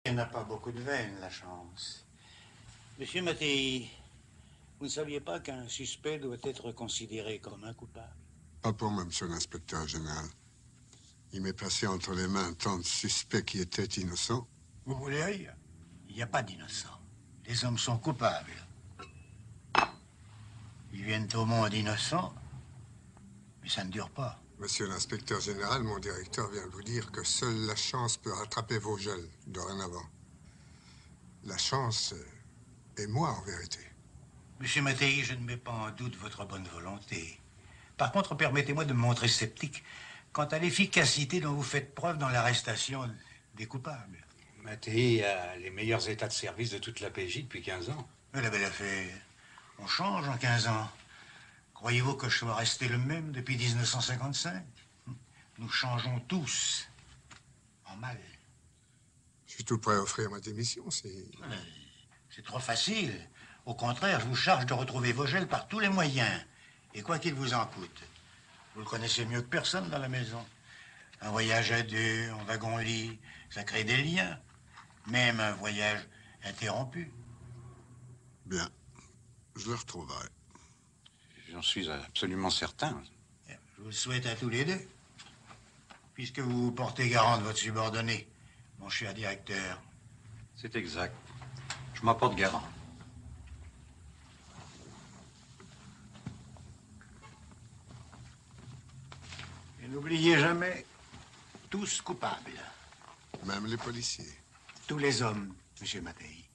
Elle n'a pas beaucoup de veine, la chance. Monsieur Mattei, vous ne saviez pas qu'un suspect doit être considéré comme un coupable? Pas pour moi, monsieur l'inspecteur général. Il m'est passé entre les mains tant de suspects qui étaient innocents. Vous voulez rire? Il n'y a pas d'innocents. Les hommes sont coupables. Ils viennent au monde innocents, mais ça ne dure pas. Monsieur l'inspecteur général, mon directeur vient de vous dire que seule la chance peut rattraper vos gels, dorénavant. La chance est moi, en vérité. Monsieur Mattei, je ne mets pas en doute votre bonne volonté. Par contre, permettez-moi de me montrer sceptique quant à l'efficacité dont vous faites preuve dans l'arrestation des coupables. Mattei a les meilleurs états de service de toute la PJ depuis 15 ans. Mais la belle affaire, on change en 15 ans. Croyez-vous que je sois resté le même depuis 1955? Nous changeons tous en mal. Je suis tout prêt à offrir ma démission, C'est trop facile. Au contraire, je vous charge de retrouver vos gels par tous les moyens. Et quoi qu'il vous en coûte. Vous le connaissez mieux que personne dans la maison. Un voyage à deux, en wagon-lit, ça crée des liens. Même un voyage interrompu. Bien, je le retrouverai. J'en suis absolument certain. Je vous le souhaite à tous les deux. Puisque vous vous portez garant de votre subordonné, mon cher directeur. C'est exact. Je m'en porte garant. Et n'oubliez jamais, tous coupables. Même les policiers. Tous les hommes, monsieur Mattei.